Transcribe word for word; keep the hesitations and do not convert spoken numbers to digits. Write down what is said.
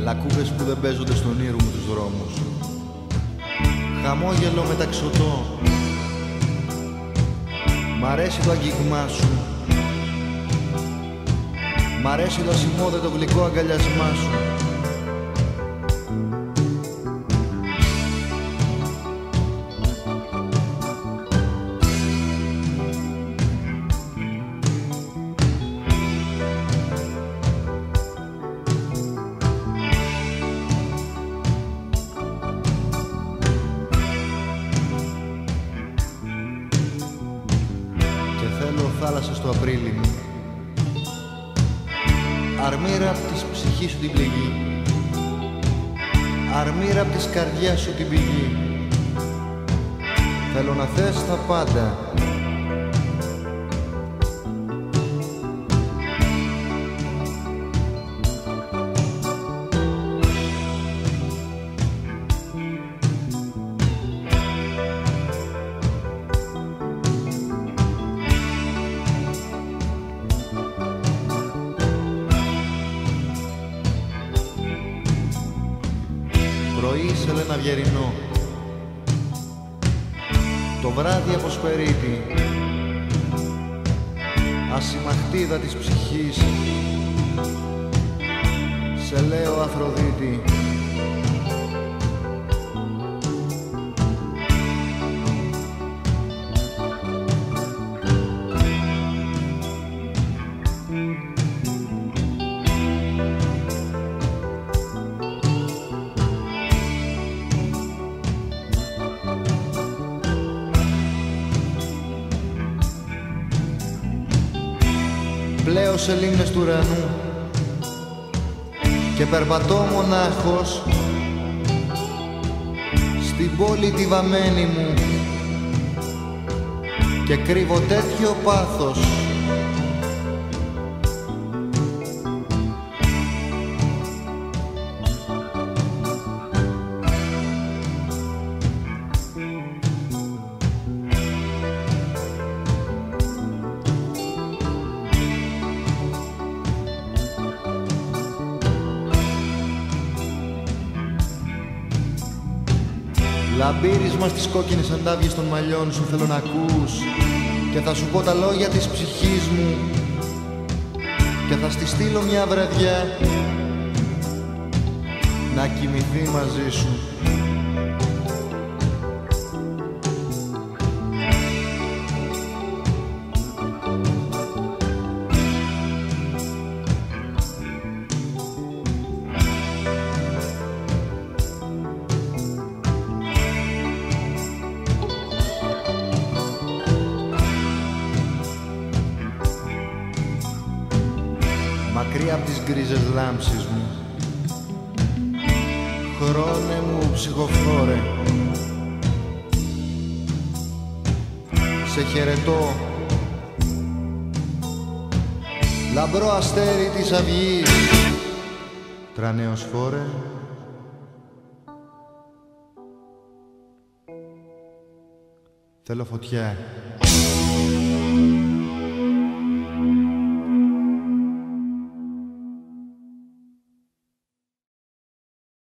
λακκούβες που δεν παίζονται στον ήρου μου τους δρόμους, χαμόγελο μεταξωτό. Μ' αρέσει το αγγίγμά σου, μ' αρέσει το ασημόδετο γλυκό αγκαλιασμά σου. Θέλω θάλασσα στο Απρίλη μου, αρμύρα απ' της ψυχής σου την πληγή, αρμύρα απ' της καρδιάς σου την πηγή. Θέλω να θες τα πάντα, πρωί σε λένα βιερινό, το βράδυ αποσπερίτη, ασημαχτίδα της ψυχής, σε λέω Αφροδίτη. Πλέω σε λίμνες του ουρανού και περπατώ μονάχος στην πόλη τη βαμμένη μου και κρύβω τέτοιο πάθος λαμπύρισμα στις κόκκινες αντάβιες των μαλλιών σου θέλω να ακούς και θα σου πω τα λόγια της ψυχής μου και θα στη στείλω μια βραδιά να κοιμηθεί μαζί σου. Μακριά απ' τις γκρίζες λάμψεις μου, χρόνε μου ψυχοφθόρε, σε χαιρετώ, λαμπρό αστέρι της αυγής, τρανέος φόρε. Θέλω φωτιά.